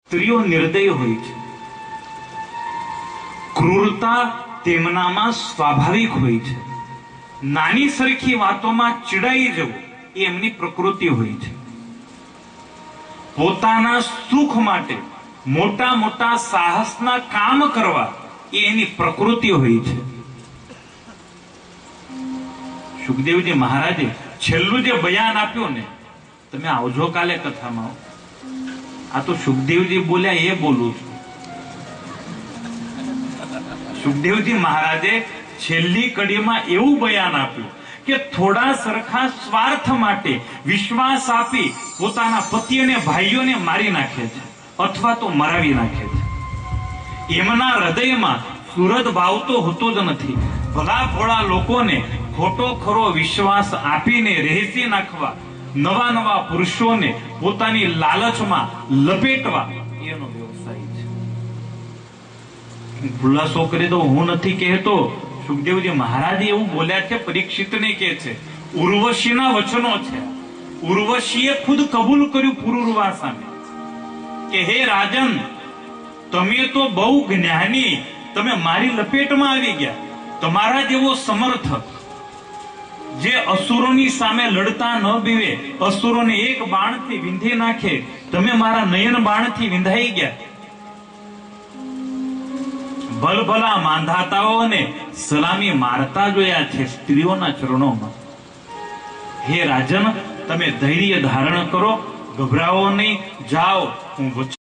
સ્ત્રીઓ નિર્દય હોય છે, ક્રૂરતા તેમનામાં સ્વાભાવિક હોય છે, નાની સરખી વાતોમાં ચીડાઈ જવું એ એમની પ્રકૃતિ હોય છે, પોતાના સુખ માટે મોટા મોટા સાહસના કામ કરવા એ એની પ્રકૃતિ હોય છે। સુખદેવજી મહારાજે છેલ્લું જે બયાન આપ્યું ને, તમે આવજો કાલે કથામાં। આ તો સુખદેવજી બોલ્યા એ બોલું છું। સુખદેવજી મહારાજે છેલ્લી કડીમાં એવું બયાન આપ્યું કે થોડા સરખા સ્વાર્થ માટે વિશ્વાસ આપી પોતાના પતિ અને ભાઈઓને મારી નાખે છે અથવા તો મરાવી નાખે છે। એમના હૃદયમાં સુરત ભાવ તો હોતો જ નથી। ભલા ભોળા લોકોને ખોટો ખરો વિશ્વાસ આપીને રહેસી નાખવા, નવા નવા પુરુષોને પોતાની લાલચમાં લપેટવા એનો વ્યવસાય છે। ખુલાસો કરી દો, હું નથી કહેતો, સુખદેવજી મહારાજ એવું બોલ્યા છે, પરીક્ષિતને કહે છે, ઉર્વશીના વચનો છે। ઉર્વશીએ ખુદ કબૂલ કર્યું પુરુરવા સામે કે હે રાજન, તમે તો બહુ જ્ઞાની, તમે મારી લપેટમાં આવી ગયા। તમારા જેવો સમર્થ જે અસુરોની સામે લડતા ન બીવે, અસુરોને એક બાણથી વિંધી નાખે, તમે મારા નયન બાણથી વિંધાઈ ગયા। ભલભલા માંધાતાઓને સલામી મારતા જોયા છે સ્ત્રીઓના ચરણોમાં। હે રાજન, તમે ધૈર્ય ધારણ કરો, ગભરાવો નહીં, જાઓ, હું